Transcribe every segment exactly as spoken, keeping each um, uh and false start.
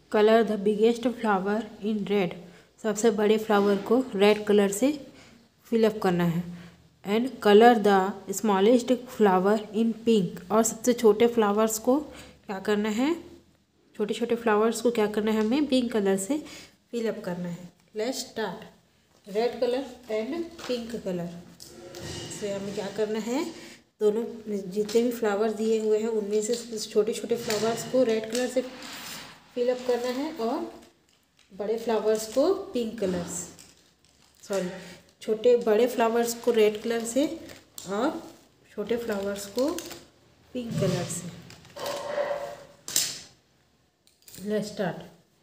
Colour the biggest flower in red, सबसे बड़े flower को रेड कलर से फिलअप करना है। And colour the smallest flower in pink, और सबसे छोटे फ्लावर्स को क्या करना है, छोटे छोटे फ्लावर्स को क्या करना है, हमें पिंक कलर से फिलअप करना है। Let's start. Red colour and pink colour से हमें क्या करना है, दोनों जितने भी फ्लावर्स दिए हुए हैं उनमें से छोटे छोटे फ्लावर्स को रेड कलर से फिलअप करना है और बड़े फ्लावर्स को पिंक कलर से, सॉरी छोटे बड़े फ्लावर्स को रेड कलर से और छोटे फ्लावर्स को पिंक कलर से। Let's start.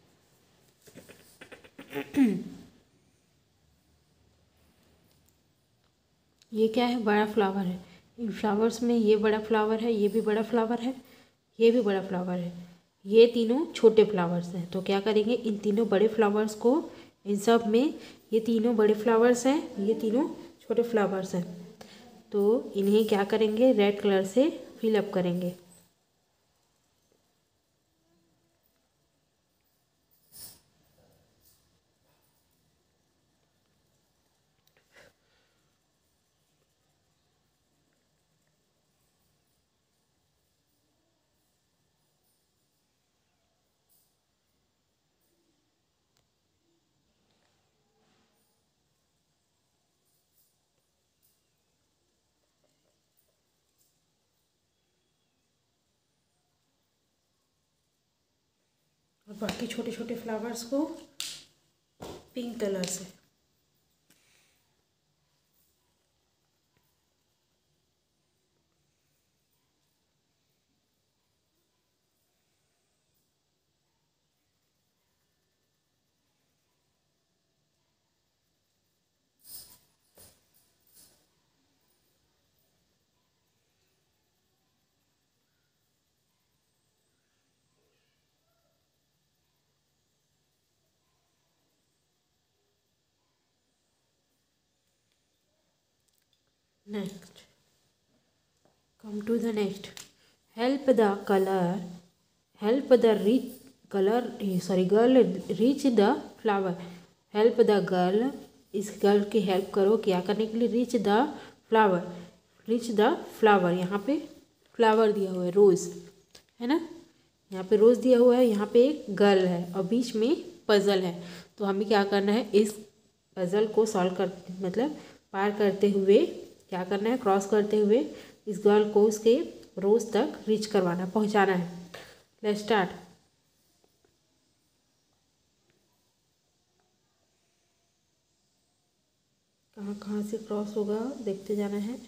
ये क्या है, बड़ा फ्लावर है। इन फ्लावर्स में ये बड़ा फ्लावर है, ये भी बड़ा फ्लावर है, ये भी बड़ा फ्लावर है, ये तीनों छोटे फ्लावर्स हैं। तो क्या करेंगे, इन तीनों बड़े फ्लावर्स को, इन सब में ये तीनों बड़े फ्लावर्स हैं, ये तीनों छोटे फ्लावर्स हैं, तो इन्हें क्या करेंगे, रेड कलर से फिलअप करेंगे। और बाकी छोटे छोटे फ्लावर्स को पिंक कलर से। Next, come to the next. Help the color, help the reach color, sorry girl reach the flower. Help the girl, इस गर्ल की हेल्प करो क्या करने के लिए, reach the flower, reach the flower. यहाँ पे फ्लावर दिया हुआ है, रोज़ है ना, यहाँ पे रोज़ दिया हुआ है, यहाँ पे एक गर्ल है और बीच में पज़ल है। तो हमें क्या करना है, इस पज़ल को सॉल्व कर, मतलब पार करते हुए क्या करना है, क्रॉस करते हुए इस गर्ल को उसके रोज़ तक रीच करवाना, पहुंचाना है। Let's start. कहाँ कहाँ से क्रॉस होगा देखते जाना है।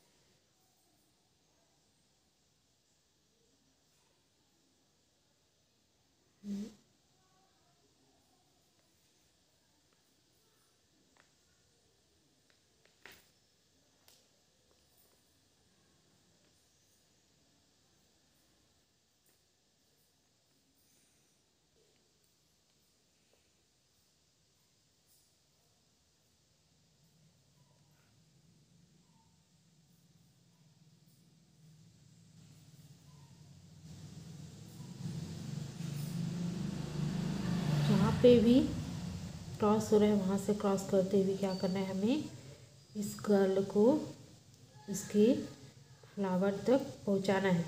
जहाँ पे भी क्रॉस हो रहा है वहाँ से क्रॉस करते हुए क्या करना है, हमें इस गर्ल को इसके फ्लावर तक पहुँचाना है।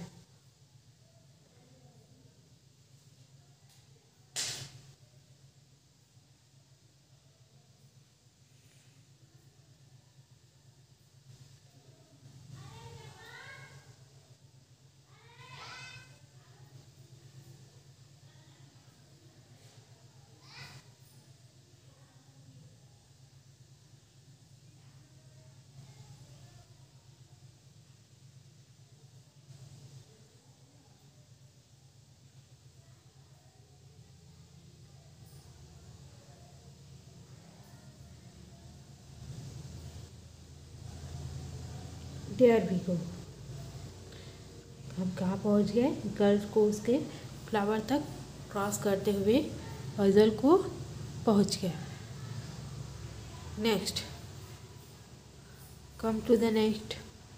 डेयर भी को हम कहाँ पहुँच गए, गर्ल को उसके फ्लावर तक क्रॉस करते हुए पजल को पहुँच गए। Next, come to the next.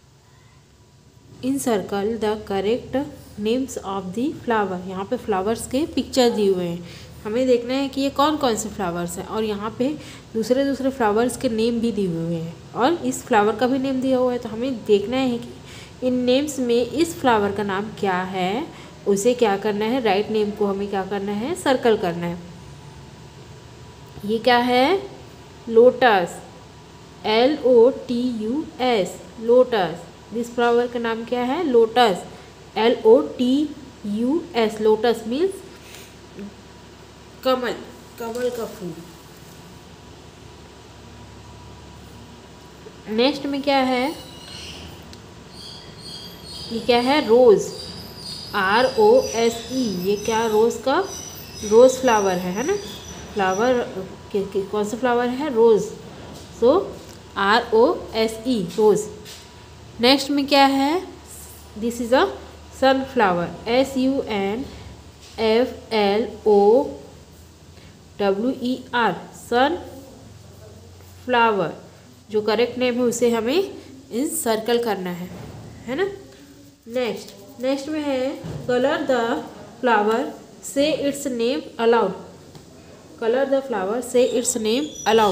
Encircle the correct names of the flower. यहाँ पे फ्लावर्स के पिक्चर दिए हुए हैं, हमें देखना है कि ये कौन कौन से फ्लावर्स हैं, और यहाँ पे दूसरे दूसरे फ्लावर्स के नेम भी दिए हुए हैं और इस फ्लावर का भी नेम दिया हुआ है। तो हमें देखना है कि इन नेम्स में इस फ्लावर का नाम क्या है, उसे क्या करना है, राइट नेम को हमें क्या करना है, सर्कल करना है। ये क्या है, lotus, L O T U S, lotus. This flower का नाम क्या है, lotus, L O T U S. Lotus means कमल, कमल का फूल। नेक्स्ट में क्या है, ये क्या है, रोज, आर ओ एस ई। ये क्या, रोज का, रोज फ्लावर है है ना, फ्लावर के, के, कौन सा फ्लावर है, rose. So R O S E, rose. Next में क्या है, this is a sunflower, S U N F L O W E R, sunflower. जो करेक्ट नेम है उसे हमें इन सर्कल करना है है ना। नेक्स्ट नेक्स्ट में है, कलर द फ्लावर से its name aloud, colour the flower से इट्स नेम अलाउड।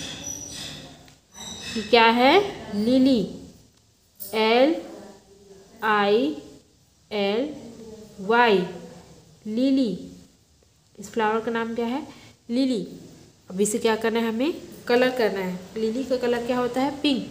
क्या है, lily, L I L Y, lily. इस फ्लावर का नाम क्या है, लिली। अब इसे क्या करना है, हमें कलर करना है। लिली का कलर क्या होता है, पिंक।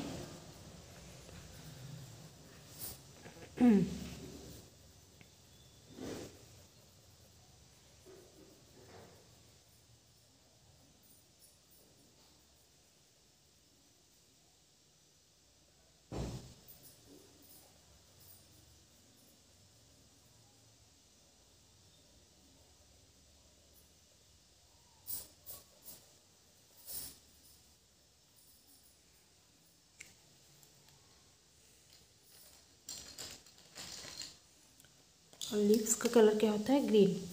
और लीव्स का कलर क्या होता है, ग्रीन।